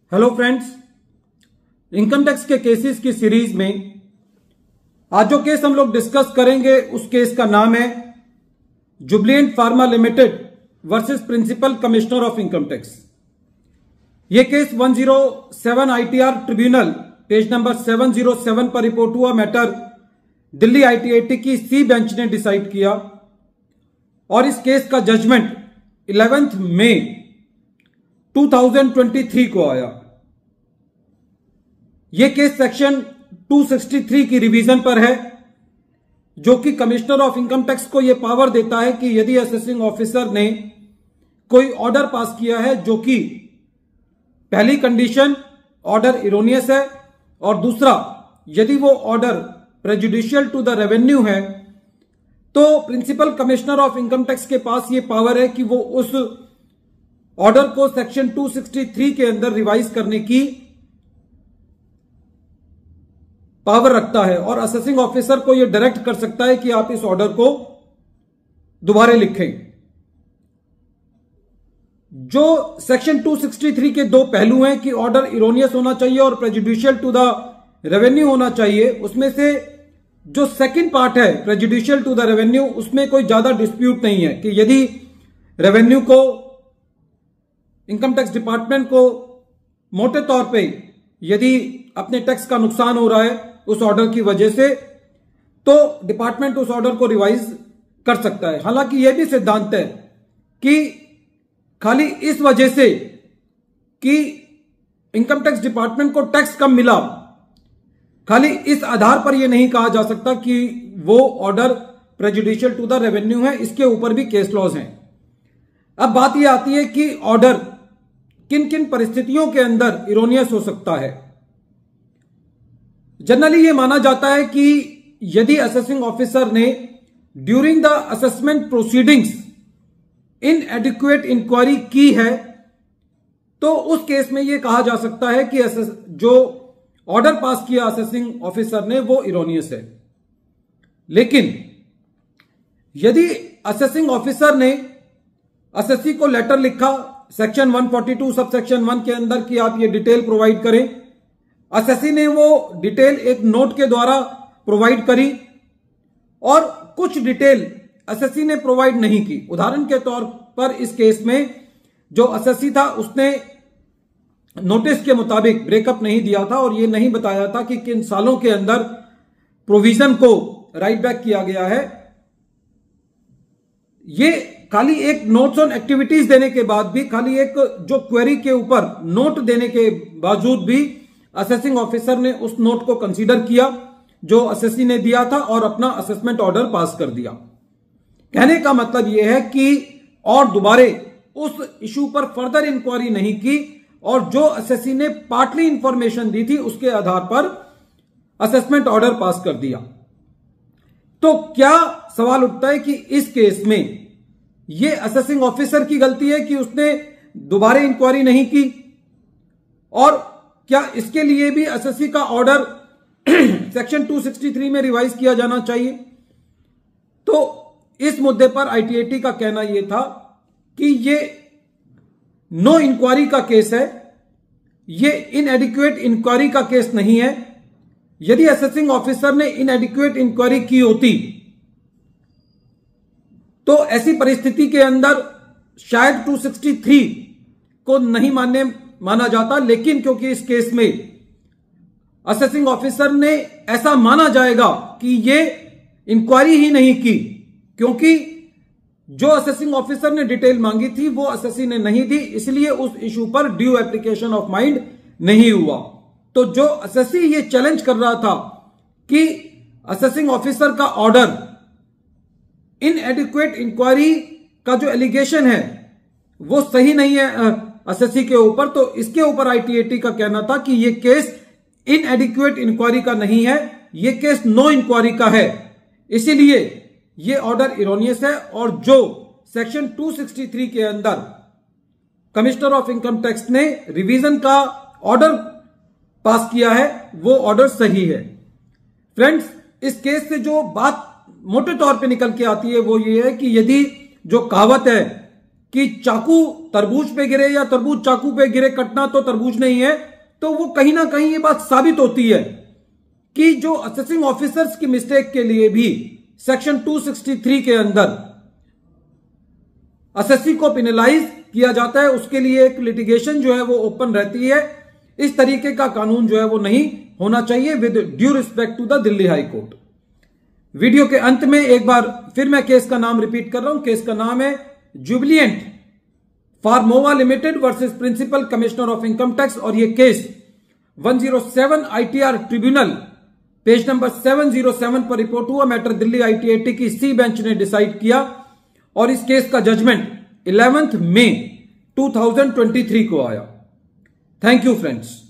Hello friends, income tax के cases की series में आज जो केस हम लोग डिस्कस करेंगे उस केस का नाम है Jubilant Pharma Limited versus principal commissioner of income tax. यह case 107 ITR tribunal page number 707 पर रिपोर्ट हुआ मैटर दिल्ली आईटीआईटी की सी बेंच ने डिसाइड किया और इस केस का जजमेंट 11 मई 2023 को आया। यह केस सेक्शन 263 की रिवीजन पर है, जो कि कमिश्नर ऑफ इनकम टैक्स को यह पावर देता है कि यदि असेसिंग ऑफिसर ने कोई ऑर्डर पास किया है जो कि पहली कंडीशन ऑर्डर इरोनियस है और दूसरा यदि वो order prejudicial to the revenue है, तो principal commissioner of income tax के पास ये पावर है कि वो उस ऑर्डर को सेक्शन 263 के अंदर रिवाइज करने की पावर रखता है और असेसिंग ऑफिसर को यह डायरेक्ट कर सकता है कि आप इस ऑर्डर को दोबारा लिखें। जो सेक्शन 263 के दो पहलू हैं कि ऑर्डर इरोनियस होना चाहिए और प्रेजुडिशियल टू द रेवेन्यू होना चाहिए, उसमें से जो सेकंड पार्ट है प्रेजुडिशियल टू द रेवेन्यू, उसमें कोई ज्यादा डिस्प्यूट नहीं है कि यदि रेवेन्यू को, इनकम टैक्स डिपार्टमेंट को मोटे तौर पे यदि अपने टैक्स का नुकसान हो रहा है उस ऑर्डर की वजह से, तो डिपार्टमेंट उस ऑर्डर को रिवाइज कर सकता है। हालांकि यह भी सिद्धांत है कि खाली इस वजह से कि इनकम टैक्स डिपार्टमेंट को टैक्स कम मिला, खाली इस आधार पर यह नहीं कहा जा सकता कि वो order prejudicial to the revenue है। इसके ऊपर भी केस लॉज हैं। अब बात यह आती है कि ऑर्डर किन किन परिस्थितियों के अंदर इरोनियस हो सकता है। जनरली यह माना जाता है कि यदि असेसिंग ऑफिसर ने during the assessment proceedings inadequate inquiry की है, तो उस केस में यह कहा जा सकता है कि जो ऑर्डर पास किया असेसिंग ऑफिसर ने वो इरोनियस है। लेकिन यदि असेसिंग ऑफिसर ने असेसी को लेटर लिखा सेक्शन 142 सब सेक्शन 1 के अंदर कि आप ये डिटेल प्रोवाइड करें, असेसी ने वो डिटेल एक नोट के द्वारा प्रोवाइड करी और कुछ डिटेल असेसी ने प्रोवाइड नहीं की। उदाहरण के तौर पर इस केस में जो असेसी था उसने नोटिस के मुताबिक ब्रेकअप नहीं दिया था और ये नहीं बताया था कि किन सालों के अंदर प्रोविजन को राइट बैक किया गया है। ये खाली एक नोट्स ऑन एक्टिविटीज देने के बाद भी, खाली एक जो क्वेरी के ऊपर नोट देने के बावजूद भी असेसिंग ऑफिसर ने उस नोट को कंसीडर किया जो असेसी ने दिया था और अपना असेसमेंट ऑर्डर पास कर दिया। कहने का मतलब यह है कि और दोबारे उस इशू पर फर्दर इंक्वायरी नहीं की और जो असेसी ने पार्टली इंफॉर्मेशन दी थी उसके आधार पर असेसमेंट ऑर्डर पास कर दिया। तो क्या सवाल उठता है कि इस केस में यह असेसिंग ऑफिसर की गलती है कि उसने दोबारा इंक्वायरी नहीं की, और क्या इसके लिए भी असेसी का ऑर्डर सेक्शन 263 में रिवाइज किया जाना चाहिए? तो इस मुद्दे पर आईटीआईटी का कहना यह था कि यह नो इंक्वायरी का केस है, यह इनएडिक्वेट इंक्वायरी का केस नहीं है। यदि असेसिंग ऑफिसर ने इनएडिक्वेट इंक्वायरी की होती तो ऐसी परिस्थिति के अंदर शायद 263 को नहीं माना जाता, लेकिन क्योंकि इस केस में असेसिंग ऑफिसर ने ऐसा माना जाएगा कि ये इंक्वायरी ही नहीं की, क्योंकि जो असेसिंग ऑफिसर ने डिटेल मांगी थी वो असेसी ने नहीं दी, इसलिए उस इशू पर ड्यू एप्लीकेशन ऑफ माइंड नहीं हुआ। तो जो असेसी ये चैलेंज कर रहा था कि असेसिंग ऑफिसर का ऑर्डर इनएडिक्वेट इंक्वायरी का जो एलिगेशन है वो सही नहीं है असेसी के ऊपर, तो इसके ऊपर आईटीआईटी का कहना था कि यह केस इनएडिक्वेट इंक्वायरी का नहीं है, यह केस नो इंक्वायरी का है, इसीलिए यह ऑर्डर इरोनियस है और जो सेक्शन 263 के अंदर कमिश्नर ऑफ इनकम टैक्स ने रिवीजन का ऑर्डर पास किया है वो ऑर्डर सही है। फ्रेंड्स, इस केस से जो बात मोटे तौर पे निकल के आती है वो ये है कि यदि जो कहावत है कि चाकू तरबूज पे गिरे या तरबूज चाकू पे गिरे, कटना तो तरबूज नहीं है, तो वो कहीं ना कहीं ये बात साबित होती है कि जो असेसिंग ऑफिसर्स की मिस्टेक के लिए भी सेक्शन 263 के अंदर असेसी को पेनलाइज किया जाता है, उसके लिए एक लिटिगेशन जो है वो ओपन रहती है। इस तरीके का कानून जो है वो नहीं होना चाहिए, with due respect to the Delhi high court. Video के अंत में एक बार फिर मैं केस का नाम रिपीट कर रहा हूं। केस का नाम है Jubilant Pharmova limited versus principal commissioner of income tax, और यह case 107 ITR tribunal page number 707 पर रिपोर्ट हुआ। मैटर दिल्ली ITAT की सी बेंच ने डिसाइड किया और इस केस का जजमेंट 11 मई 2023 को आया। Thank you friends.